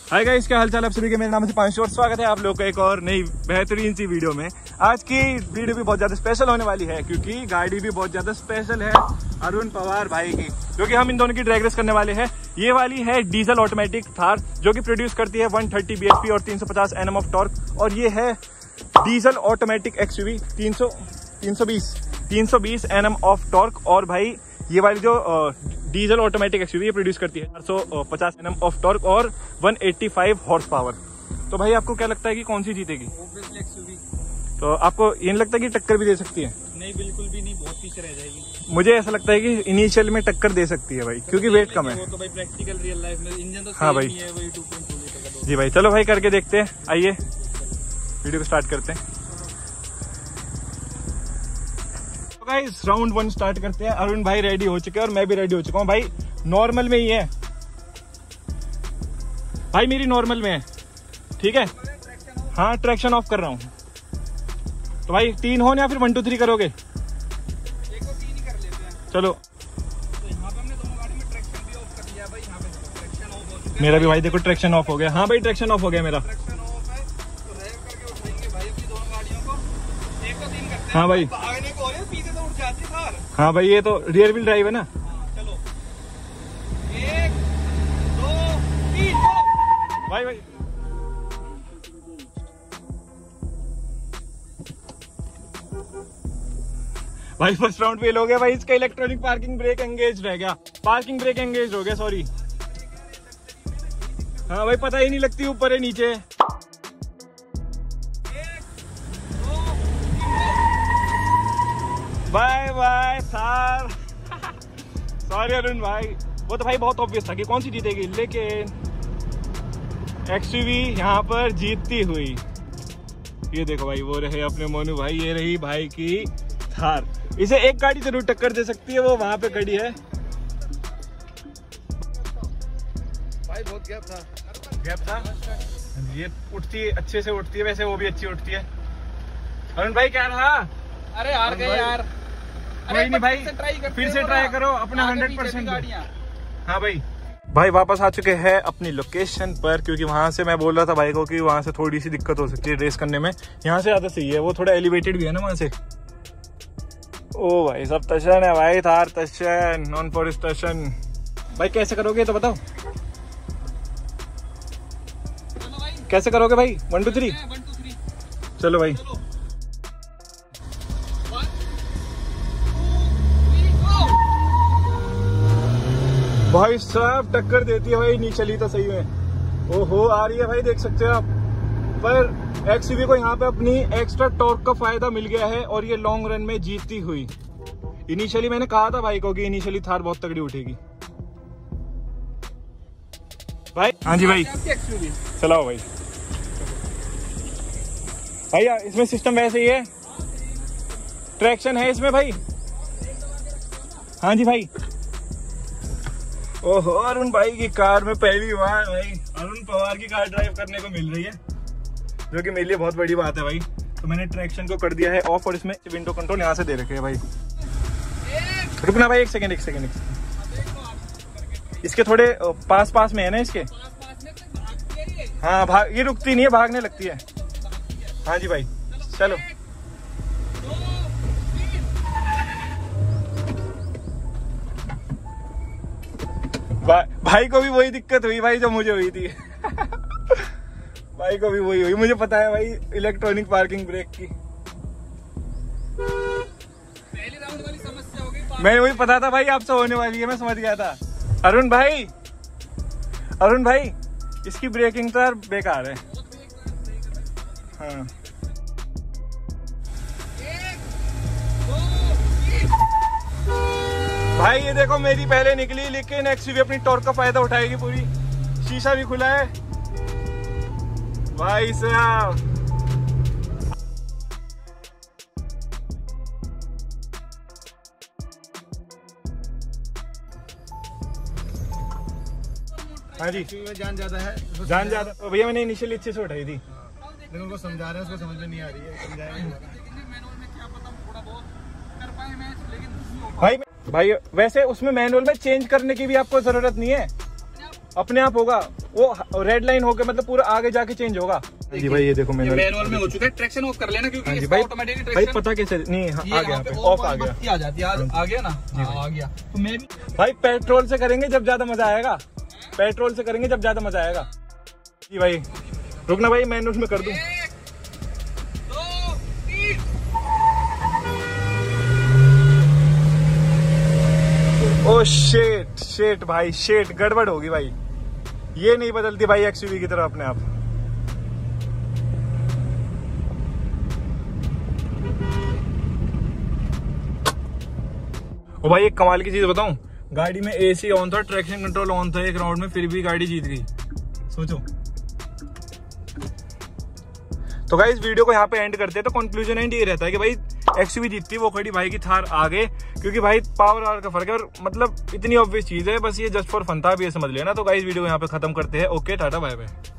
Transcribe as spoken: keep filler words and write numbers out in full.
Hi guys, क्या हाल चाल आप सभी के। मेरे नाम से पांच और स्वागत है आप लोग का एक और नई बेहतरीन सी वीडियो में। आज की वीडियो भी बहुत ज्यादा स्पेशल होने वाली है क्योंकि गाड़ी भी बहुत ज्यादा स्पेशल है अरुण पवार भाई की, क्योंकि हम इन दोनों की ड्रैग रेस करने वाले हैं। ये वाली है डीजल ऑटोमेटिक थार जो कि प्रोड्यूस करती है एक सौ तीस बीएचपी और तीन सौ पचास एनएम ऑफ टॉर्क, और ये है डीजल ऑटोमेटिक एक्सयूवी तीन सौ तीन सौ बीस एनएम ऑफ टॉर्क। और भाई ये वाली जो डीजल ऑटोमेटिक एक्सयूवी प्रोड्यूस करती है चार सौ पचास एनएम ऑफ टॉर्क और एक सौ पचासी हॉर्स पावर। तो भाई आपको क्या लगता है कि कौन सी जीतेगी? Obviously XUV. तो आपको ये नहीं लगता कि टक्कर भी दे सकती है? नहीं, बिल्कुल भी नहीं, बहुत पीछे रह जाएगी। मुझे ऐसा लगता है कि इनिशियल में टक्कर दे सकती है भाई, क्योंकि वेट कम है। वो तो भाई प्रैक्टिकल रियल लाइफ में इंजन तो हाँ भाई, है वही दो पॉइंट दो लीटर का। जी भाई, चलो भाई करके देखते हैं। आइए वीडियो को स्टार्ट करते हैं। गाइस राउंड वन स्टार्ट करते हैं। अरुण भाई रेडी हो चुके हैं और मैं भी रेडी हो चुका हूँ। भाई नॉर्मल में ही है भाई, मेरी नॉर्मल में है, ठीक है। हाँ ट्रैक्शन ऑफ कर रहा हूँ। तो भाई तीन हो या फिर वन टू थ्री करोगे? एक को तीन ही कर लेते हैं। चलो। तो यहाँ पे हमने दोनों गाड़ी में ट्रैक्शन भी ऑफ कर दिया भाई। यहाँ पे ट्रैक्शन ऑफ हो चुका है। मेरा भी भाई देखो ट्रैक्शन ऑफ हो गया। हाँ भाई ट्रैक्शन ऑफ हो गया मेरा। ट्रैक्शन ऑफ है तो रेव करके उठाएंगे भाई अपनी दोनों गाड़ियों को। एक को तीन करते हैं। हाँ भाई, भागने को हो रहे पीछे तो उठ जाती थार। हाँ भाई ये तो रियर व्हील ड्राइव है ना। हाँ चलो, एक दो तीन गो। भाई भाई भाई फर्स्ट राउंड फेल हो गया भाई। इसका इलेक्ट्रॉनिक पार्किंग ब्रेक एंगेज रह गया। पार्किंग ब्रेक एंगेज हो गया, सॉरी। हाँ भाई पता ही नहीं लगती ऊपर है नीचे। Bye bye sir. Sorry Arun भाई, वो तो भाई बहुत ऑब्वियस था कि कौन सी जीतेगी, लेकिन एक्सयूवी यहाँ पर जीतती हुई। ये देखो भाई, वो रहे अपने मोनू भाई, ये रही भाई की थार। इसे एक गाड़ी जरूर टक्कर दे सकती है, वो वहां पे खड़ी है। भाई बहुत गैप था। गैप था। ये उठती है, अच्छे से उठती है, वैसे वो भी अच्छी उठती है। अरुण भाई क्या रहा? अरे हार गए यार। कोई नहीं भाई, फिर से ट्राई करो अपना हंड्रेड परसेंट। हाँ भाई, भाई वापस आ चुके हैं अपनी लोकेशन पर, क्योंकि वहां से मैं बोल रहा था भाई को कि वहां से थोड़ी सी दिक्कत हो सकती है रेस करने में। यहाँ से ज्यादा सही है, वो थोड़ा एलिवेटेड भी है ना वहां से। ओ भाई सब तशन है भाई, थार तशन, नॉन फॉरेस्ट तशन। भाई कैसे करोगे तो बताओ, कैसे करोगे भाई? वन टू थ्री चलो भाई। भाई सब टक्कर देती है भाई, नहीं चली तो सही में। ओहो आ रही है भाई, देख सकते हो आप। पर एक्सयूवी को यहाँ पे अपनी एक्स्ट्रा टॉर्क का फायदा मिल गया है और ये लॉन्ग रन में जीतती हुई। इनिशियली मैंने कहा था भाई को कि इनिशियली थार बहुत तगड़ी उठेगी। भाई हाँ जी भाई चलाओ भाई। भैया इसमें सिस्टम वैसे ही है, ट्रैक्शन है इसमें भाई। हाँ जी भाई। ओहो अरुण भाई की कार में पहली बार भाई अरुण पवार की कार ड्राइव करने को मिल रही है, जो कि मेरे लिए बहुत बड़ी बात है भाई। तो मैंने ट्रैक्शन को कर दिया है ऑफ और इसमें विंडो कंट्रोल यहाँ से दे रखे हैं भाई। रुकना भाई, एक सेकंड एक सेकंड एक सेकंड। इसके थोड़े पास पास में है ना इसके। हाँ भाग, ये रुकती नहीं है, भागने लगती है। हाँ जी भाई चलो। भा, भाई को भी वही दिक्कत हुई भाई जो मुझे हुई थी। भाई को भी वही हुई, मुझे पता है भाई इलेक्ट्रॉनिक पार्किंग ब्रेक की। पहली राउंड वाली समस्या हो गई। मैं वही पता था भाई आपसे होने वाली है, मैं समझ गया था। अरुण भाई, अरुण भाई इसकी ब्रेकिंग तो यार बेकार है। हाँ भाई ये देखो मेरी पहले निकली, लेकिन एक्सयूवी अपनी टॉर्क का फायदा उठाएगी पूरी। शीशा भी खुला है भाई साहब। हाँ जी, जान ज्यादा है, जान ज्यादा। तो भैया मैंने इनिशियली अच्छे से उठाई थी। लेकिन उनको समझा रहे हैं, उसको समझ में नहीं आ रही है। समझाएंगे भाई भाई वैसे उसमें मैनुअल में चेंज करने की भी आपको जरूरत नहीं है। अपने आप होगा, वो रेड लाइन होके मतलब पूरा आगे जाके चेंज होगा। जी भाई ये देखो मैनुअल मैनुअल में हो चुका है, ट्रैक्शन ऑफ कर लेना क्योंकि जी भाई ऑटोमेटिक भाई ट्रैक्शन पता कैसे नहीं हाँ, आ गया पे, ऑफ ऑफ आ गया आ जाती है, आ गया ना, हाँ आ गया। तो मैं भी भाई पेट्रोल से करेंगे जब ज्यादा मजा आएगा, पेट्रोल से करेंगे जब ज्यादा मजा आएगा। जी भाई रुकना भाई, मैं उसमें कर दूं। ओ शेट शेट भाई शेट, गड़बड़ होगी भाई, ये नहीं बदलती भाई एक्सयूवी की तरह अपने आप। ओ भाई एक कमाल की चीज बताऊं, गाड़ी में एसी ऑन था, ट्रैक्शन कंट्रोल ऑन था एक राउंड में, फिर भी गाड़ी जीत गई, सोचो। तो गाइस वीडियो को यहाँ पे एंड करते हैं। तो कंक्लूजन एंड ये रहता है कि भाई एक्सयूवी जीतती, वो खड़ी भाई की थार आगे, क्योंकि भाई पावर आवर का फर्क है और मतलब इतनी ऑब्वियस चीज है, बस ये जस्ट फॉर फन था, भी ये समझ लेना। तो गाइस वीडियो को यहाँ पे खत्म करते हैं। Okay tata bye bye.